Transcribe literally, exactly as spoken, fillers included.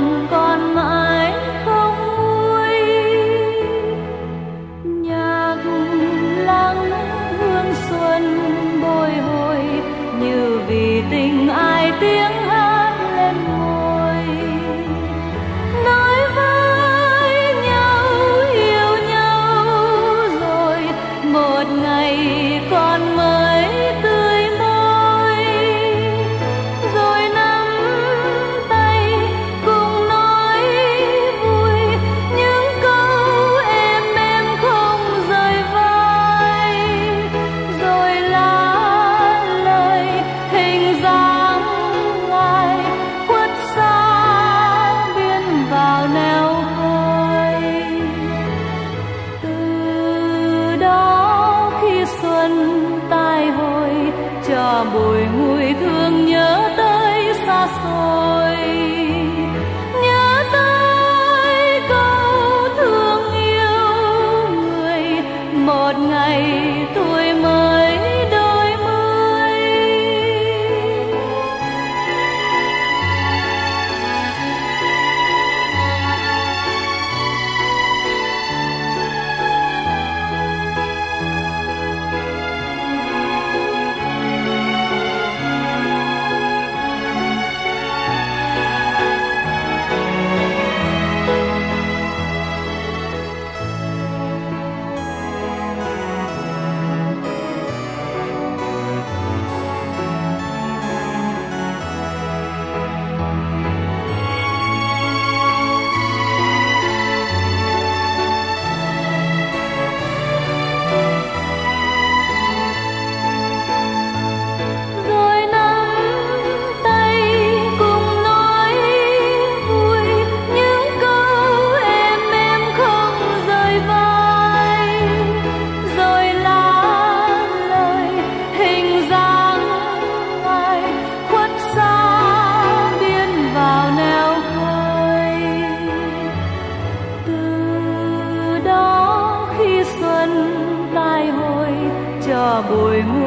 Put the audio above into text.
còn mãi không nguôi. Nhạc lắng hương xuân bồi hồi như vì tình ai tiếng hát lên môi. Nói với nhau yêu nhau rồi một ngày còn mới tươi môi, rồi nắm tay cùng nói vui những câu êm êm không rời vai, rồi là lời hình dáng ngài khuất xa biên vào neo khơi. Từ đó khi xuân tai hồi cho bồi ngùi thương nhớ tới xa xôi, nhớ tới câu thương yêu người một ngày tuổi mới đôi mươi. Rồi nắm tay cùng nói vui những câu êm êm không rời vai, rồi là lời hình dáng ngài khuất xa biên vào neo khơi. Từ đó khi xuân tai hồi cho bồi ngùi